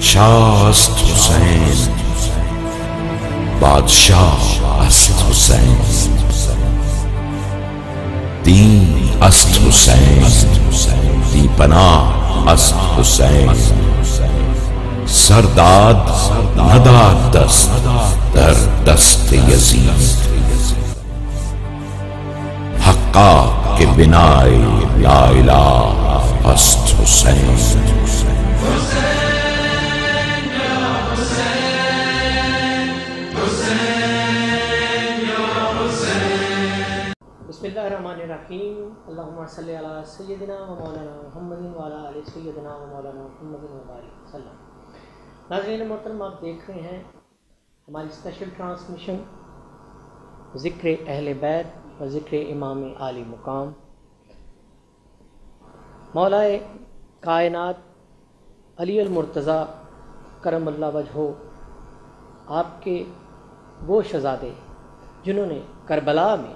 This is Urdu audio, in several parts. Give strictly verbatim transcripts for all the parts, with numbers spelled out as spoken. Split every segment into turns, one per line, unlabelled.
شاہ است حسین، بادشاہ است حسین، دین است حسین، دی پناہ است حسین، سرداد نداد دست در دست یزید، حقا کے بنائے لا الہ است حسین۔
بسم اللہ الرحمن الرحیم، اللہم صلی علی سیدنا و مولانا محمد و علی آل سیدنا و مولانا محمد و بارک وسلم۔ ناظرین محترم، آپ دیکھ رہے ہیں ہماری اسپیشل ٹرانسمیشن ذکر اہل بیت و ذکر امام عالی مقام مولائے کائنات علی المرتضیٰ کرم اللہ وجہہ، آپ کے وہ شہزادے جنہوں نے کربلا میں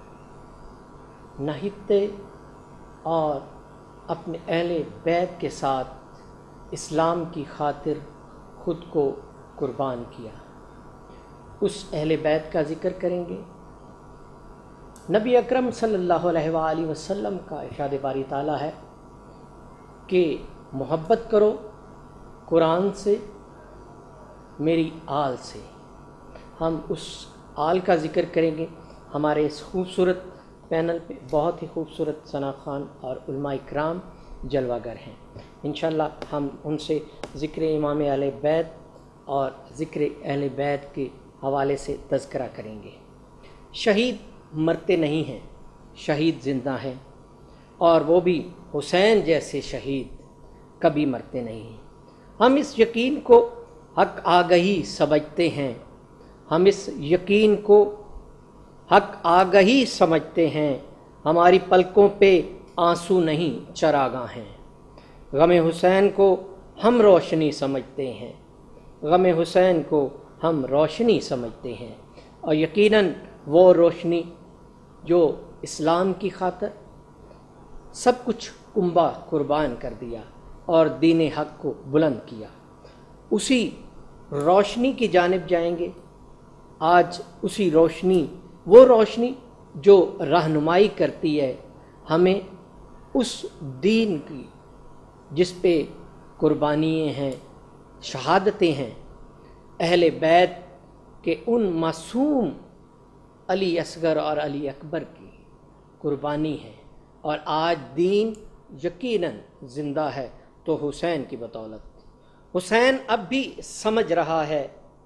نہتے اور اپنے اہل بیت کے ساتھ اسلام کی خاطر خود کو قربان کیا، اس اہل بیت کا ذکر کریں گے۔ نبی اکرم صلی اللہ علیہ وآلہ وسلم کا ارشاد باری تعالیٰ ہے کہ محبت کرو قرآن سے، میری آل سے۔ ہم اس آل کا ذکر کریں گے۔ ہمارے اس خوبصورت پینل پہ بہت ہی خوبصورت ثنا خان اور علماء کرام جلوہ گر ہیں۔ انشاءاللہ ہم ان سے ذکر امام اہل بیت اور ذکر اہل بیت کے حوالے سے تذکرہ کریں گے۔ شہید مرتے نہیں ہیں، شہید زندہ ہیں، اور وہ بھی حسین جیسے شہید کبھی مرتے نہیں ہیں۔ ہم اس یقین کو حق آگہی سمجھتے ہیں، ہم اس یقین کو حق آگہی سمجھتے ہیں، ہماری پلکوں پہ آنسو نہیں چراغاں ہیں۔ غم حسین کو ہم روشنی سمجھتے ہیں، غم حسین کو ہم روشنی سمجھتے ہیں، اور یقیناً وہ روشنی جو اسلام کی خاطر سب کچھ کنبہ قربان کر دیا اور دین حق کو بلند کیا، اسی روشنی کی جانب جائیں گے۔ آج اسی روشنی، وہ روشنی جو رہنمائی کرتی ہے ہمیں اس دین کی جس پہ قربانیاں ہیں، شہادتیں ہیں، اہل بیت کے ان معصوم علی اصغر اور علی اکبر کی قربانی ہے، اور آج دین یقیناً زندہ ہے تو حسین کی بدولت۔ حسین اب بھی سمجھ رہا ہے،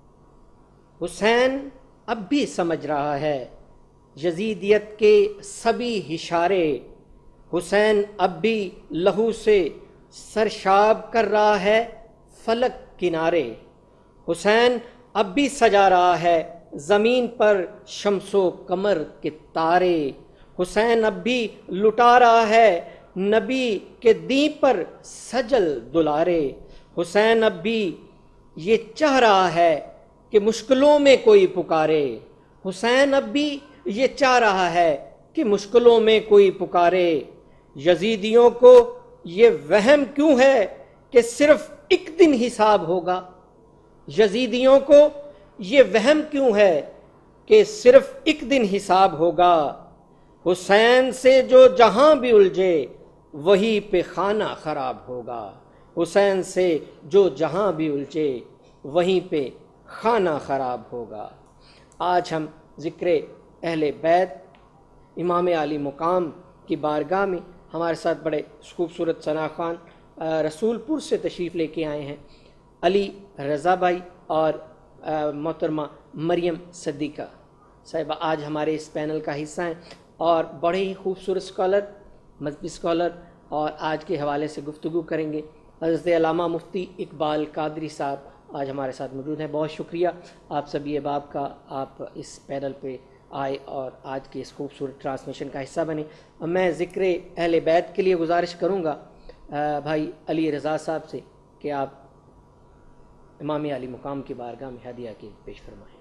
حسین اب بھی سمجھ رہا ہے یزیدیت کے سبھی اشارے، حسین اب بھی لہو سے سرشاب کر رہا ہے فلک کنارے، حسین اب بھی سجا رہا ہے زمین پر شمس و قمر کے تارے، حسین اب بھی لٹا رہا ہے نبی کے دین پر سجل دلارے، حسین اب بھی یہ چاہ رہا ہے کہ مشکلوں میں کوئی پکارے، حسین اب بھی یہ چاہ رہا ہے کہ مشکلوں میں کوئی پکارے۔ یزیدیوں کو یہ وہم کیوں ہے کہ صرف ایک دن حساب ہوگا، یزیدیوں کو یہ وہم کیوں ہے کہ صرف ایک دن حساب ہوگا، حسین سے جو جہاں بھی الجھے وہی پہ خانہ خراب ہوگا، حسین سے جو جہاں بھی الجھے وہیں پہ خانہ خراب ہوگا۔ آج ہم ذکر اہل بیت امام عالی مقام کی بارگاہ میں ہمارے ساتھ بڑے خوبصورت ثنا خان رسول پور سے تشریف لے کے آئے ہیں، علی رضا بھائی اور محترمہ مریم صدیقہ صاحبہ آج ہمارے اس پینل کا حصہ ہیں، اور بڑے ہی خوبصورت اسکالر، مذہبی اسکالر، اور آج کے حوالے سے گفتگو کریں گے۔ حضرت علامہ مفتی اقبال قادری صاحب آج ہمارے ساتھ موجود ہیں۔ بہت شکریہ آپ سبھی احباب کا، آپ اس پینل پہ آئے اور آج کی اس خوبصورت ٹرانسمیشن کا حصہ بنے۔ میں ذکر اہل بیت کے لیے گزارش کروں گا بھائی علی رضا صاحب سے کہ آپ امام علی مقام کی بارگاہ میں ہدیہ کی پیش فرمائیں۔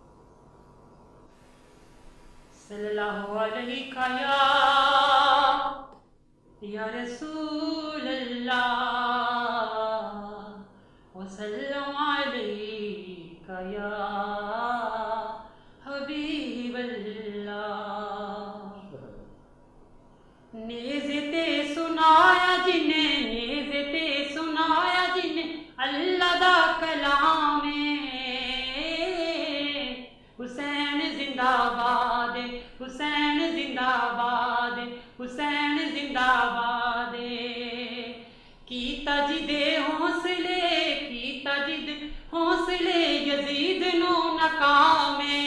صلی اللہ علیہ یا یا رسول اللہ वसल्लम अलैका या हबीब अल्लाह। नेज़ते सुनाया जिन्हें, नेज़ते सुनाया जिन्हें अल्लाह दा कलाम हुसैन जिंदाबाद, हुसैन जिंदाबाद, हुसैन जिंदाबाद। कीता जिदे हौसले, कीता जिद हौसले यजीद नो नकामे।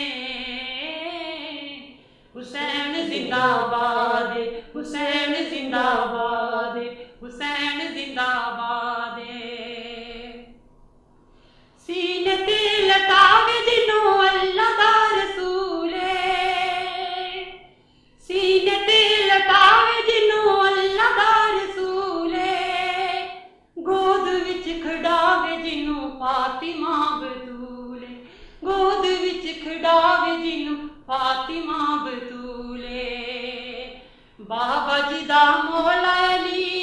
हुसैन जिंदाबाद, हुसैन जिंदाबाद, हुसैन जिंदाबाद। सीने ते लटावे जिन्हों अल्लाह दा रसूल, सीने ते लटावे जिन्हों अल्लाह दा रसूल। गोद विच खड़ावे जिन्हों फातिमा बतूल, गोद विच खड़ावे जिन्हों फातिमा बतूल। बाबा जी दा मौला अली,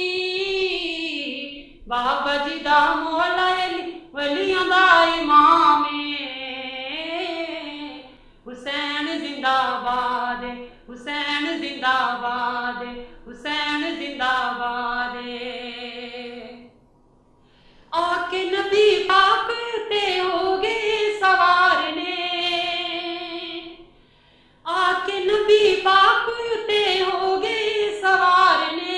बाबा जी दा मौला अली वलियां दा इमाम। हुसैन जिंदाबाद, हुसैन जिंदाबाद, हुसैन जिंदाबाद। आके नबी पाक ते हो गए सवार ने, आके नबी पाक ते हो गए सवार ने।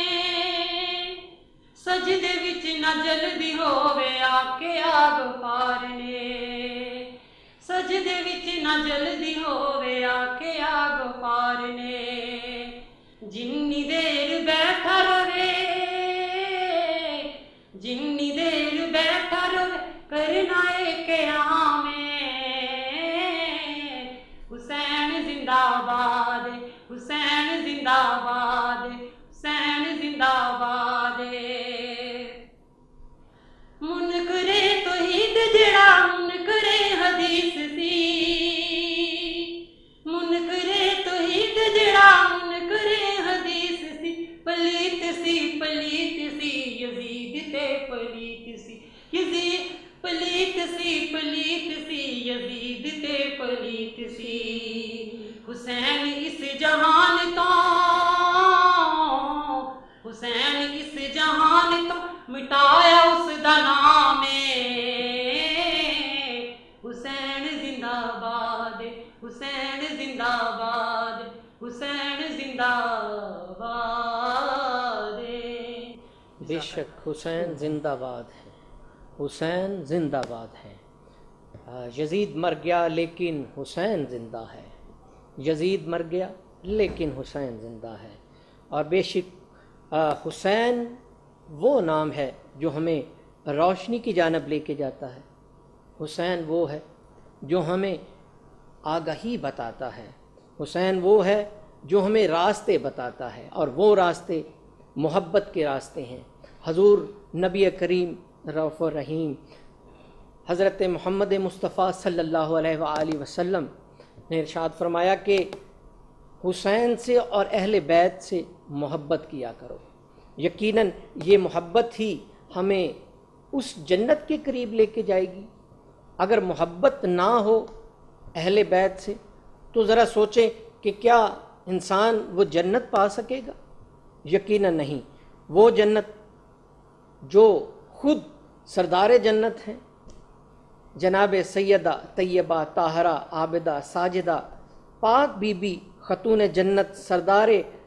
सजदे विच न जल्दी होवे आके आग पार ने, सजदे विच न जल्दी होवे आके आग पार ने। जिन्नी देर बैठा रहे, जिन्नी देर बैठा रहे करना है क़याम। हुसैन जिंदाबाद, हुसैन जिंदाबाद, हुसैन जिंदाबाद। मुनकरे तौहीद जड़ा मुनकरे हदीस सी, मुनकरे तौहीद जड़ा मुनकरे हदीस सी। पलीत सी, पलीत सी यजीद ते पलीत सी, यजीद पलीत सी, पलीत सी यजीद ते पलीत सी। हुसैन इस जहान तो, हुसैन इस जहान तो मिटाया उस दा नाम। हुसैन जिंदाबाद, हुसैन जिंदाबाद, हुसैन जिंदाबाद।
बेशक हुसैन जिंदाबाद है, हुसैन जिंदाबाद है। यजीद मर गया लेकिन हुसैन जिंदा है, यजीद मर गया लेकिन हुसैन जिंदा है। और बेशक हुसैन वो नाम है जो हमें रोशनी की जानब लेके जाता है। हुसैन वो है जो हमें आगाही बताता है। हुसैन वो है जो हमें रास्ते बताता है, और वो रास्ते मोहब्बत के रास्ते हैं। हजूर नबी करीम रऊफ़ रहीम हज़रत मोहम्मद मुस्तफ़ा सल्लल्लाहु अलैहि वसल्लम ने इरशाद फरमाया कि हुसैन से और अहले बैत से मोहब्बत किया करो। यकीनन ये मोहब्बत ही हमें उस जन्नत के करीब लेके जाएगी। अगर मोहब्बत ना हो अहले बैत से तो ज़रा सोचें कि क्या इंसान वो जन्नत पा सकेगा? यकीनन नहीं। वो जन्नत जो खुद सरदार जन्नत हैं, जनाब सैयदा तैयबा ताहरा आबिदा साजिदा पाक बीबी खतून जन्नत सरदार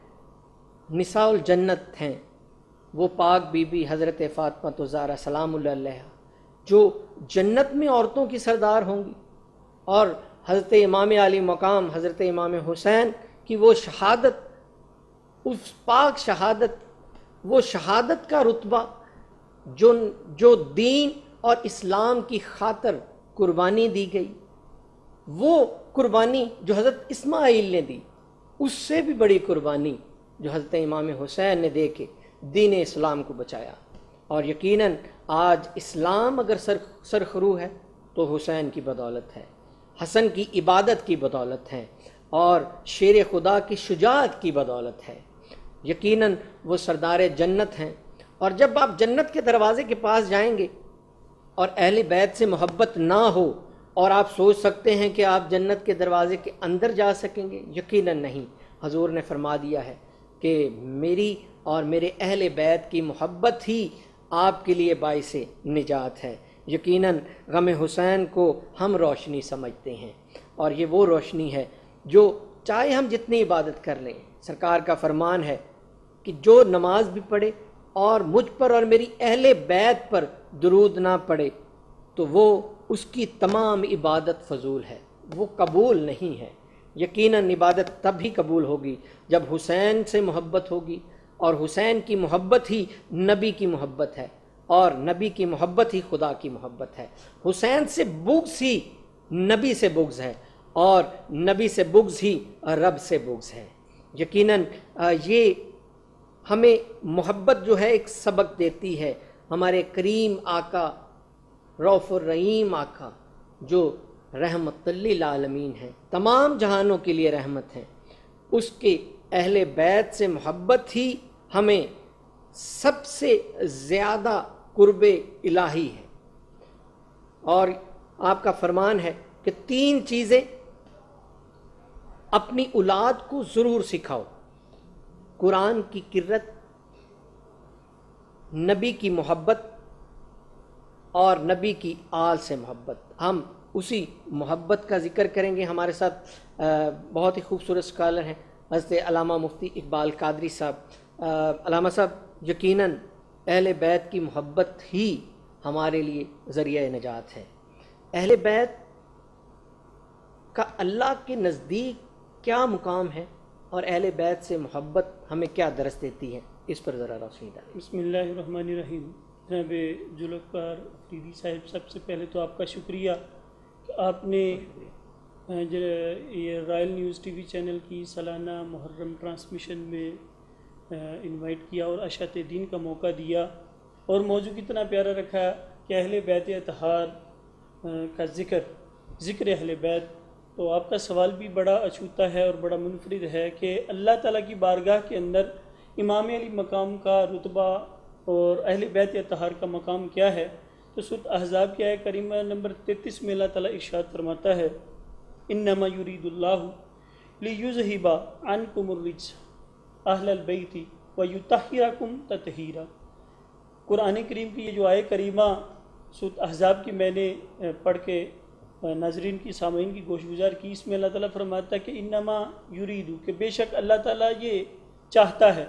निसाउल जन्नत हैं, वो पाक बीबी हज़रत फ़ातिमा ज़हरा सलामुल्लाह अलैहा जो जन्नत में औरतों की सरदार होंगी। और हज़रत इमाम अली मकाम हज़रत इमाम हुसैन की वो शहादत, उस पाक शहादत, वो शहादत का रुतबा जो जो दीन और इस्लाम की खातर कुर्बानी दी गई, वो कुर्बानी जो हज़रत इस्माइल ने दी, उससे भी बड़ी कुर्बानी जो हज़रत इमाम हुसैन ने दे के दीन इस्लाम को बचाया। और यकीनन आज इस्लाम अगर सर सरखरू है तो हुसैन की बदौलत है, हसन की इबादत की बदौलत है, और शेर खुदा की शुजाअत की बदौलत है। यकीनन वो सरदार जन्नत हैं। और जब आप जन्नत के दरवाज़े के पास जाएंगे اور اہل بیت سے محبت نہ ہو اور آپ سوچ سکتے ہیں کہ آپ جنت کے دروازے کے اندر جا سکیں گے؟ یقیناً نہیں۔ حضور نے فرما دیا ہے کہ میری اور میرے اہل بیت کی محبت ہی آپ کے لیے باعث نجات ہے۔ یقیناً غم حسین کو ہم روشنی سمجھتے ہیں، اور یہ وہ روشنی ہے جو چاہے ہم جتنی عبادت کر لیں، سرکار کا فرمان ہے کہ جو نماز بھی پڑھے اور مجھ پر اور میری اہل بیت پر درود نہ پڑھے تو وہ اس کی تمام عبادت فضول ہے، وہ قبول نہیں ہے۔ یقیناً عبادت تب ہی قبول ہوگی جب حسین سے محبت ہوگی، اور حسین کی محبت ہی نبی کی محبت ہے، اور نبی کی محبت ہی خدا کی محبت ہے۔ حسین سے بغض ہی نبی سے بغض ہے، اور نبی سے بغض ہی رب سے بغض ہے۔ یقیناً یہ ہمیں محبت جو ہے ایک سبق دیتی ہے۔ ہمارے کریم آقا، رؤف الرحیم آقا، جو رحمت للعالمین ہیں، تمام جہانوں کے لیے رحمت ہیں، اس کے اہل بیت سے محبت ہی ہمیں سب سے زیادہ قرب الہی ہے۔ اور آپ کا فرمان ہے کہ تین چیزیں اپنی اولاد کو ضرور سکھاؤ: قرآن کی قرت، نبی کی محبت، اور نبی کی آل سے محبت۔ ہم اسی محبت کا ذکر کریں گے۔ ہمارے ساتھ بہت ہی خوبصورت اسکالر ہیں حضرت علامہ مفتی اقبال قادری صاحب۔ علامہ صاحب، یقیناً اہل بیت کی محبت ہی ہمارے لیے ذریعہ نجات ہے۔ اہل بیت کا اللہ کے نزدیک کیا مقام ہے، اور اہل بیت سے محبت ہمیں کیا درس دیتی ہے، اس پر ذرا روشنی ڈالیں۔
بسم اللہ الرحمن الرحیم۔ جناب ذوالفقار افریدی صاحب، سب سے پہلے تو آپ کا شکریہ کہ آپ نے یہ رائل نیوز ٹی وی چینل کی سالانہ محرم ٹرانسمیشن میں انوائٹ کیا اور اشاعت دین کا موقع دیا، اور موضوع کتنا پیارا رکھا کہ اہل بیت اطہار کا ذکر ذکر اہل بیت۔ تو آپ کا سوال بھی بڑا اچھوتا ہے اور بڑا منفرد ہے کہ اللہ تعالیٰ کی بارگاہ کے اندر امام علی مقام کا رتبہ اور اہل بیت اطہار کا مقام کیا ہے۔ تو سورۃ احزاب کی آیت کریمہ نمبر تینتیس میں اللہ تعالیٰ ارشاد فرماتا ہے، انما یرید اللہ لیذہب عنکم الرجس اہل البیت ویطہرکم تطہیرا۔ قرآن کریم کی یہ جو آیت کریمہ سورۃ احزاب کی میں نے پڑھ کے ناظرین کی سامعین کی گوش گزار کی، اس میں اللہ تعالیٰ فرماتا ہے کہ انما یریدو، کہ بے شک اللہ تعالیٰ یہ چاہتا ہے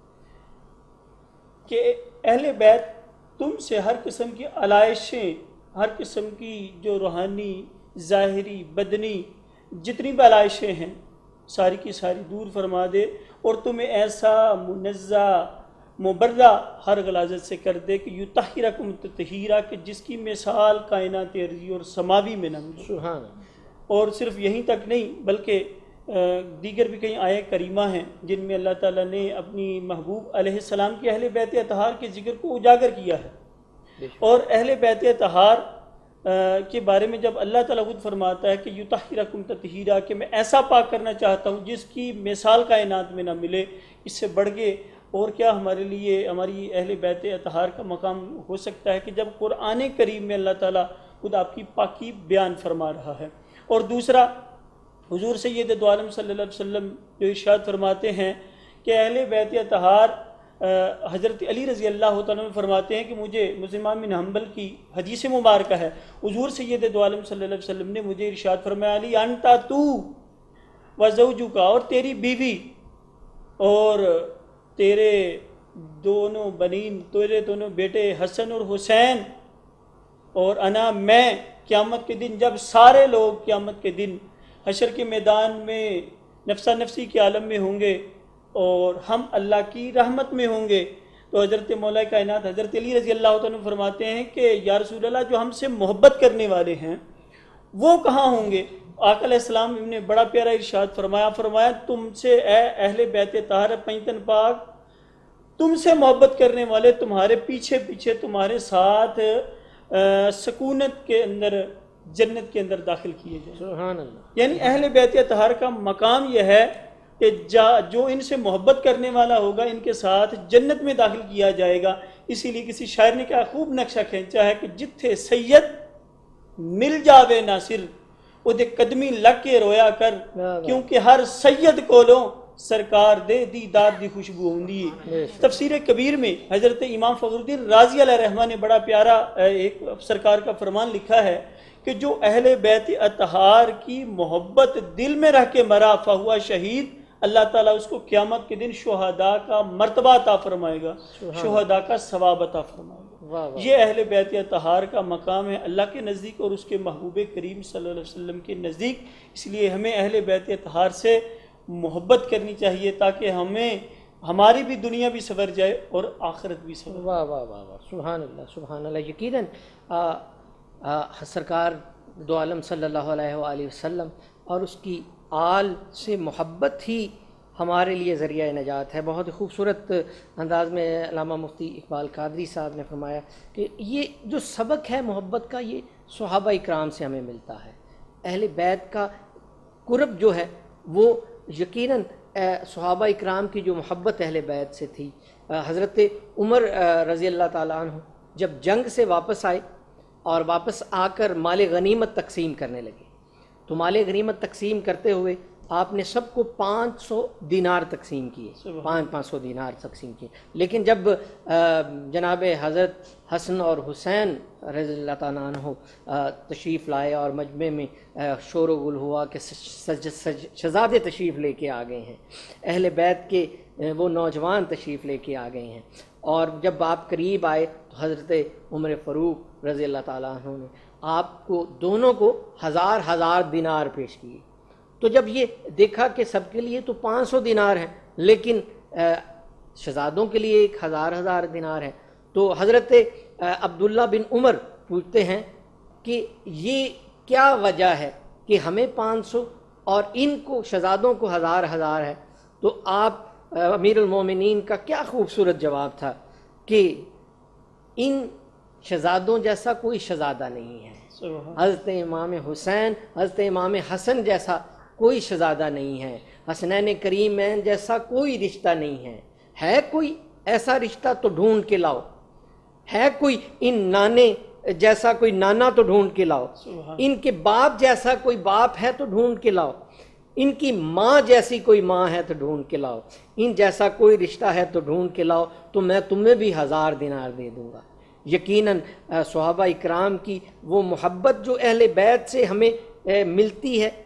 کہ اہل بیت تم سے ہر قسم کی علائشیں، ہر قسم کی جو روحانی، ظاہری، بدنی جتنی بھی علائشیں ہیں ساری کی ساری دور فرما دے، اور تمہیں ایسا منزہ مبرہ ہر غلاظت سے کر دے کہ یطہرکم تطہیرا، کہ جس کی مثال کائنات ارضی اور سماوی میں نہ ملے۔
سبحان اللہ۔
اور صرف یہیں تک نہیں بلکہ دیگر بھی کئی آیات کریمہ ہیں جن میں اللہ تعالیٰ نے اپنی محبوب علیہ السلام کے اہل بیت اطہار کے ذکر کو اجاگر کیا ہے۔ اور اہل بیت اطہار کے بارے میں جب اللہ تعالیٰ خود فرماتا ہے کہ یطہرکم تطہیرا، کہ میں ایسا پاک کرنا چاہتا ہوں جس کی مثال کائنات میں نہ ملے، اس سے بڑھ کے اور کیا ہمارے لیے ہماری اہل بیت اطہار کا مقام ہو سکتا ہے کہ جب قرآن کریم میں اللہ تعالیٰ خود آپ کی پاکی بیان فرما رہا ہے۔ اور دوسرا، حضور سید دو عالم صلی اللہ علیہ وسلم جو ارشاد فرماتے ہیں کہ اہل بیت اطہار، حضرت علی رضی اللہ تعالیٰ فرماتے ہیں کہ مجھے مسلم بن حنبل کی حدیث مبارکہ ہے، حضور سید دو عالم صلی اللہ علیہ وسلم نے مجھے ارشاد فرمایا، علی انتا تو و زوجک، اور تیری بیوی اور تیرے دونوں بنین، تیرے دونوں بیٹے حسن اور حسین، اور انا میں قیامت کے دن، جب سارے لوگ قیامت کے دن حشر کے میدان میں نفسا نفسی کے عالم میں ہوں گے اور ہم اللہ کی رحمت میں ہوں گے، تو حضرت مولا کائنات حضرت علی رضی اللہ تعالیٰ فرماتے ہیں کہ یا رسول اللہ، جو ہم سے محبت کرنے والے ہیں وہ کہاں ہوں گے؟ آقا علیہ السلام نے بڑا پیارا ارشاد فرمایا فرمایا تم سے اے اہل بیت طاہر پینتن پاک، تم سے محبت کرنے والے تمہارے پیچھے پیچھے تمہارے ساتھ سکونت کے اندر، جنت کے اندر داخل کیے جائیں۔
سبحان اللہ۔
یعنی اہل بیت طاہر کا مقام یہ ہے کہ جو ان سے محبت کرنے والا ہوگا ان کے ساتھ جنت میں داخل کیا جائے گا۔ اسی لیے کسی شاعر نے کیا خوب نقشہ کھینچا ہے کہ جتھے سید مل جاوے ناصر وہ دے قدمی لگ کے رویا کر، کیونکہ ہر سید کولوں سرکار دے دیدار دی خوشبو ہوندی ہے۔ تفسیر کبیر میں حضرت امام فخر الدین رازی علیہ رحمہ نے بڑا پیارا ایک سرکار کا فرمان لکھا ہے کہ جو اہل بیت اطہار کی محبت دل میں رکھ کے مرا فہوا شہید، اللہ تعالیٰ اس کو قیامت کے دن شہداء کا مرتبہ عطا فرمائے گا، شہداء کا ثواب عطا فرمائے گا۔ یہ اہل بیت اطہار کا مقام ہے اللہ کے نزدیک اور اس کے محبوب کریم صلی اللہ علیہ وسلم کے نزدیک۔ اس لیے ہمیں اہل بیت اطہار سے محبت کرنی چاہیے تاکہ ہمیں ہماری بھی دنیا بھی سنور جائے اور آخرت بھی سنور جائے۔
واہ واہ واہ واہ، سبحان اللہ سبحان اللہ۔ یقیناً سرکار دو عالم صلی اللہ علیہ وآلہ وسلم اور اس کی آل سے محبت ہی ہمارے لیے ذریعہ نجات ہے۔ بہت خوبصورت انداز میں علامہ مفتی اقبال قادری صاحب نے فرمایا کہ یہ جو سبق ہے محبت کا، یہ صحابہ اکرام سے ہمیں ملتا ہے۔ اہل بیت کا قرب جو ہے وہ یقیناً صحابہ اکرام کی جو محبت اہل بیت سے تھی۔ حضرت عمر رضی اللہ تعالیٰ عنہ جب جنگ سے واپس آئے اور واپس آ کر مال غنیمت تقسیم کرنے لگے تو مال غنیمت تقسیم کرتے ہوئے آپ نے سب کو پانچ سو دینار تقسیم کیے، پانچ پانچ سو دینار تقسیم کیے۔ لیکن جب جناب حضرت حسن اور حسین رضی اللہ تعالیٰ عنہ تشریف لائے اور مجمع میں شور و غل ہوا کہ شہزادے تشریف لے کے آ گئے ہیں، اہل بیت کے وہ نوجوان تشریف لے کے آ گئے ہیں، اور جب آپ قریب آئے تو حضرت عمر فاروق رضی اللہ تعالیٰ عنہ نے آپ کو دونوں کو ہزار ہزار دینار پیش کیے۔ تو جب یہ دیکھا کہ سب کے لیے تو پانچ سو دینار ہیں لیکن شہزادوں کے لیے ایک ہزار ہزار دینار ہے، تو حضرت عبداللہ بن عمر پوچھتے ہیں کہ یہ کیا وجہ ہے کہ ہمیں پانچ سو اور ان کو شہزادوں کو ہزار ہزار ہے؟ تو آپ امیر المومنین کا کیا خوبصورت جواب تھا کہ ان شہزادوں جیسا کوئی شہزادہ نہیں ہے، حضرت امام حسین حضرت امام حسن جیسا کوئی شہزادہ نہیں ہے، حسنین کریمین جیسا کوئی رشتہ نہیں ہے، ہے کوئی ایسا رشتہ تو ڈھونڈ کے لاؤ، ہے کوئی ان نانے جیسا کوئی نانا تو ڈھونڈ کے لاؤ، ان کے باپ جیسا کوئی باپ ہے تو ڈھونڈ کے لاؤ، ان کی ماں جیسی کوئی ماں ہے تو ڈھونڈ کے لاؤ، ان جیسا کوئی رشتہ ہے تو ڈھونڈ کے لاؤ، تو میں تمہیں بھی ہزار دینار دے دوں گا۔ یقیناً صحابہ اکرام کی وہ محبت جو اہل بیت سے ہمیں ملتی ہے،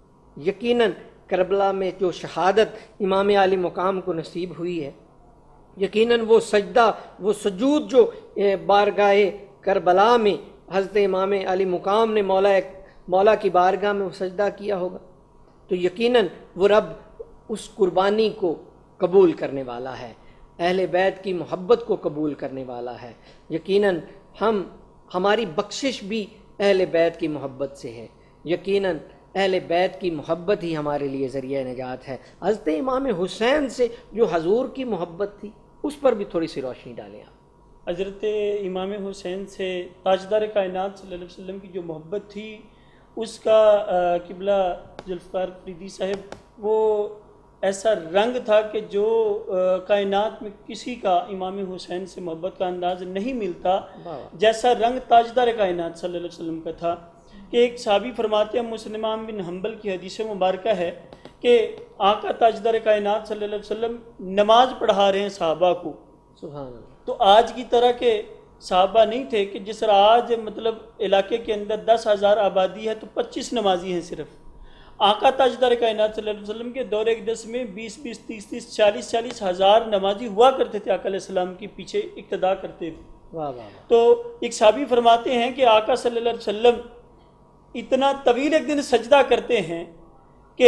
یقیناً کربلا میں جو شہادت امام علی مقام کو نصیب ہوئی ہے، یقیناً وہ سجدہ وہ سجود جو بارگاہ کربلا میں حضرت امام علی مقام نے مولا مولا کی بارگاہ میں وہ سجدہ کیا ہوگا، تو یقیناً وہ رب اس قربانی کو قبول کرنے والا ہے، اہل بیت کی محبت کو قبول کرنے والا ہے۔ یقیناً ہم ہماری بخشش بھی اہل بیت کی محبت سے ہے، یقیناً اہل بیت کی محبت ہی ہمارے لیے ذریعہ نجات ہے۔ حضرت امام حسین سے جو حضور کی محبت تھی اس پر بھی تھوڑی سی روشنی ڈالیں آپ۔
حضرت امام حسین سے تاجدار کائنات صلی اللہ علیہ وسلم کی جو محبت تھی، اس کا قبلہ ذوالفقار فریدی صاحب وہ ایسا رنگ تھا کہ جو کائنات میں کسی کا امام حسین سے محبت کا انداز نہیں ملتا جیسا رنگ تاجدار کائنات صلی اللہ علیہ وسلم کا تھا۔ کہ ایک صحابی فرماتے ہیں، مسلم بن حنبل کی حدیث مبارکہ ہے کہ آقا تاجدار کائنات صلی اللہ علیہ وسلم نماز پڑھا رہے ہیں صحابہ کو،
سبحان اللہ،
تو آج کی طرح کے صحابہ نہیں تھے کہ جس طرح آج مطلب علاقے کے اندر دس ہزار آبادی ہے تو پچیس نمازی ہیں صرف۔ آقا تاجدار کائنات صلی اللہ علیہ وسلم کے دور اقدس میں بیس بیس تیس تیس چالیس چالیس ہزار نمازی ہوا کرتے تھے، آقا علیہ السلام کے پیچھے اقتدا کرتے تھے۔
واہ واہ۔
تو ایک صحابی فرماتے ہیں کہ آقا صلی اللہ علیہ وسلم اتنا طویل ایک دن سجدہ کرتے ہیں کہ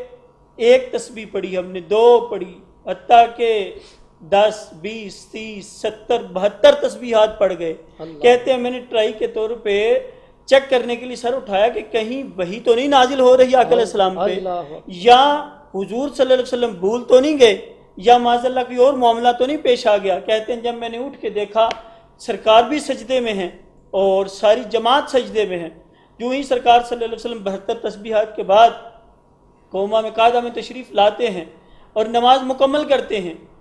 ایک تسبیح پڑھی ہم نے، دو پڑھی، حتیٰ کہ دس بیس تیس ستر بہتر تسبیحات پڑھ گئے۔ کہتے ہیں میں نے ٹرائی کے طور پہ چیک کرنے کے لیے سر اٹھایا کہ کہیں وحی تو نہیں نازل ہو رہی آقا علیہ السلام پہ، یا حضور صلی اللہ علیہ وسلم بھول تو نہیں گئے، یا معاذ اللہ کوئی اور معاملہ تو نہیں پیش آ گیا۔ کہتے ہیں جب میں نے اٹھ کے دیکھا سرکار بھی سجدے میں ہیں اور ساری جماعت سجدے میں ہیں، جو ہی سرکار صلی اللہ علیہ وسلم بہتر تسبیحات کے بعد قوما میں قاعدہ میں تشریف لاتے ہیں اور نماز مکمل کرتے ہیں،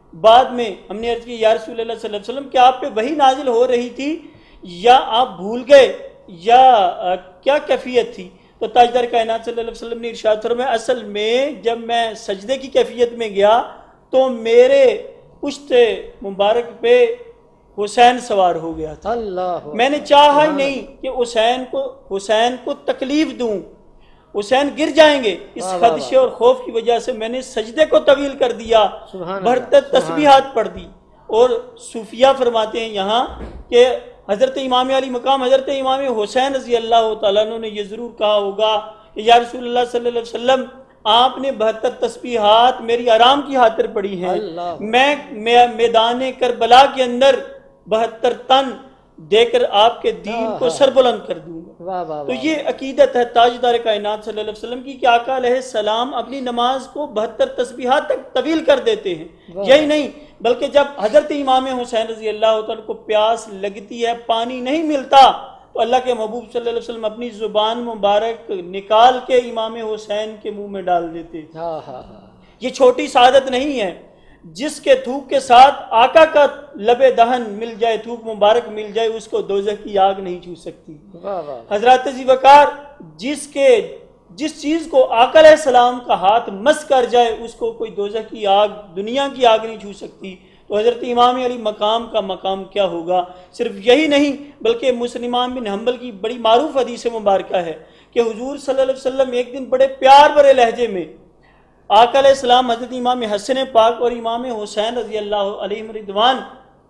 بعد میں ہم نے عرض کی یا رسول اللہ صلی اللہ علیہ وسلم کیا آپ پہ وحی نازل ہو رہی تھی یا آپ بھول گئے یا کیا کیفیت تھی؟ تو تاجدار کائنات صلی اللہ علیہ وسلم نے ارشاد فرمایا اصل میں جب میں سجدے کی کیفیت میں گیا تو میرے پشت مبارک پہ حسین سوار ہو گیا تھا.
اللہ
میں نے چاہا ہی نہیں کہ حسین کو حسین کو تکلیف دوں، حسین گر جائیں گے، اس خدشے اور خوف کی وجہ سے میں نے سجدے کو طویل کر دیا، بڑھتے تسبیحات پڑھ دی. اور صوفیہ فرماتے ہیں یہاں کہ حضرت امام علی مقام حضرت امام حسین رضی اللہ تعالیٰ عنہ نے یہ ضرور کہا ہوگا کہ یا رسول اللہ صلی اللہ علیہ وسلم آپ نے بہتر تسبیحات میری آرام کی خاطر پڑھی ہیں، میں میدان کربلا کے اندر بہتر تن دے کر آپ کے دین کو سر بلند کر دوں گا. تو یہ عقیدت ہے تاجدار کائنات صلی اللہ علیہ وسلم کی کہ آقا علیہ السلام اپنی نماز کو بہتر تسبیحات تک طویل کر دیتے ہیں. یہی نہیں بلکہ جب حضرت امام حسین رضی اللہ تعالیٰ کو پیاس لگتی ہے، پانی نہیں ملتا، تو اللہ کے محبوب صلی اللہ علیہ وسلم اپنی زبان مبارک نکال کے امام حسین کے منہ میں ڈال دیتے. یہ چھوٹی سعادت نہیں ہے، جس کے تھوک کے ساتھ آقا کا لب دہن مل جائے، تھوک مبارک مل جائے، اس کو دوزخ کی آگ نہیں چھو سکتی. حضرات ذی وقار جس کے جس چیز کو آقا علیہ السلام کا ہاتھ مس کر جائے اس کو کوئی دوزخ کی آگ، دنیا کی آگ نہیں چھو سکتی. تو حضرت امام علی مقام کا مقام کیا ہوگا؟ صرف یہی نہیں بلکہ مسلم بن حنبل کی بڑی معروف حدیث مبارکہ ہے کہ حضور صلی اللہ علیہ وسلم ایک دن بڑے پیار بھرے لہجے میں آقا علیہ السلام حضرت امام حسن پاک اور امام حسین رضی اللہ علیہ رضوان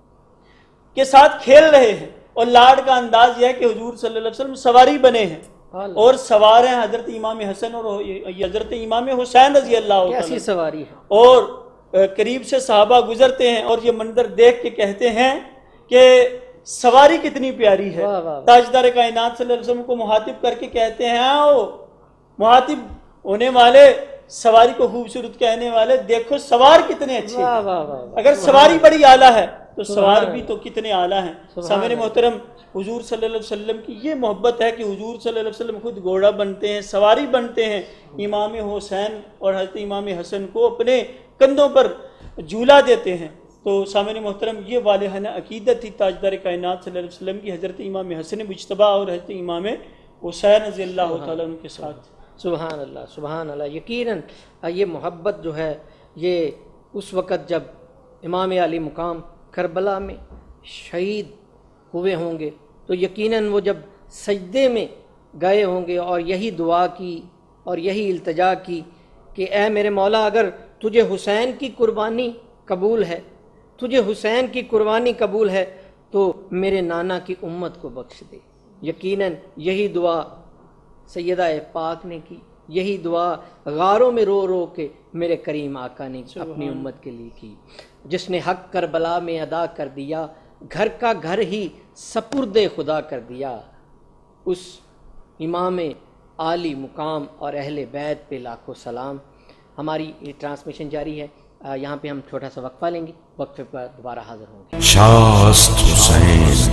کے ساتھ کھیل رہے ہیں، اور لاڈ کا انداز یہ ہے کہ حضور صلی اللہ علیہ وسلم سواری بنے ہیں اور سوار ہیں حضرت امام حسن اور حضرت امام حسین رضی اللہ عنہ.
کیسی سواری ہے؟
اور قریب سے صحابہ گزرتے ہیں اور یہ منظر دیکھ کے کہتے ہیں کہ سواری کتنی پیاری ہے. تاجدار کائنات صلی اللہ علیہ وسلم کو مخاطب کر کے کہتے ہیں آؤ مخاطب ہونے والے، سواری کو خوبصورت کہنے والے، دیکھو سوار کتنے اچھے ہیں. اگر سواری بڑی اعلیٰ ہے تو سوار بھی تو کتنے اعلیٰ ہیں. سامعین محترم، حضور صلی اللہ علیہ وسلم کی یہ محبت ہے کہ حضور صلی اللہ علیہ وسلم خود گھوڑا بنتے ہیں، سواری بنتے ہیں، امام حسین اور حضرت امام حسن کو اپنے کندھوں پر جھولا دیتے ہیں. تو سامعین محترم، یہ والہانہ عقیدت تھی تاجدار کائنات صلی اللہ علیہ وسلم کی حضرت امام حسن مجتبیٰ اور حضرت امام حسین رضی اللہ تعالیٰ عنہ کے ساتھ.
سبحان اللہ سبحان اللہ. یقیناً یہ محبت جو ہے یہ اس وقت جب امام علی مقام کربلا میں شہید ہوئے ہوں گے تو یقیناً وہ جب سجدے میں گئے ہوں گے اور یہی دعا کی اور یہی التجا کی کہ اے میرے مولا اگر تجھے حسین کی قربانی قبول ہے، تجھے حسین کی قربانی قبول ہے تو میرے نانا کی امت کو بخش دے. یقیناً یہی دعا سیدہ پاک نے کی، یہی دعا غاروں میں رو رو کے میرے کریم آقا نے اپنی امت کے لیے کی. جس نے حق کربلا میں ادا کر دیا، گھر کا گھر ہی سپرد خدا کر دیا، اس امام عالی مقام اور اہل بیت پہ لاکھوں سلام. ہماری یہ ٹرانسمیشن جاری ہے، یہاں پہ ہم چھوٹا سا وقفہ لیں گے، وقفے پر دوبارہ حاضر ہوں گے.
شاست حسین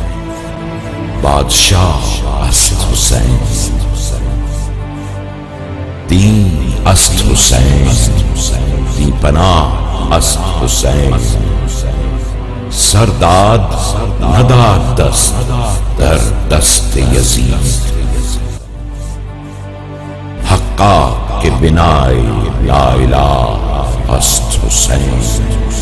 بادشاہ است حسین، دین است حسین، دی پناہ است حسین، سرداد نداد دست در دست یزید، حقا کے بنائے لا الہ است حسین.